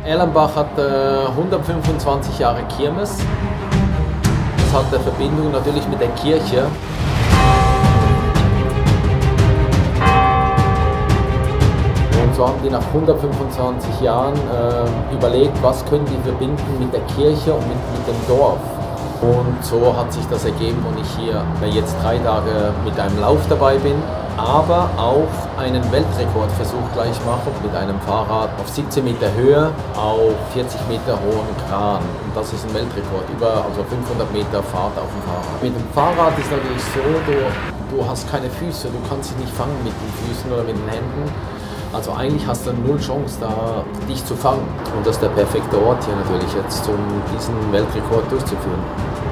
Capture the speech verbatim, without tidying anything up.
Erlenbach hat äh, hundertfünfundzwanzig Jahre Kirmes. Das hat eine Verbindung natürlich mit der Kirche. Und so haben die nach hundertfünfundzwanzig Jahren äh, überlegt, was können die verbinden mit der Kirche und mit, mit dem Dorf. Und so hat sich das ergeben und ich hier jetzt drei Tage mit einem Lauf dabei bin, aber auch einen Weltrekordversuch gleich mache mit einem Fahrrad auf siebzehn Meter Höhe auf vierzig Meter hohen Kran. Und das ist ein Weltrekord, über also fünfhundert Meter Fahrt auf dem Fahrrad. Mit dem Fahrrad ist natürlich so, du, du hast keine Füße, du kannst dich nicht fangen mit den Füßen oder mit den Händen. Also eigentlich hast du null Chance, da dich zu fangen. Und das ist der perfekte Ort hier natürlich jetzt, um diesen Weltrekord durchzuführen.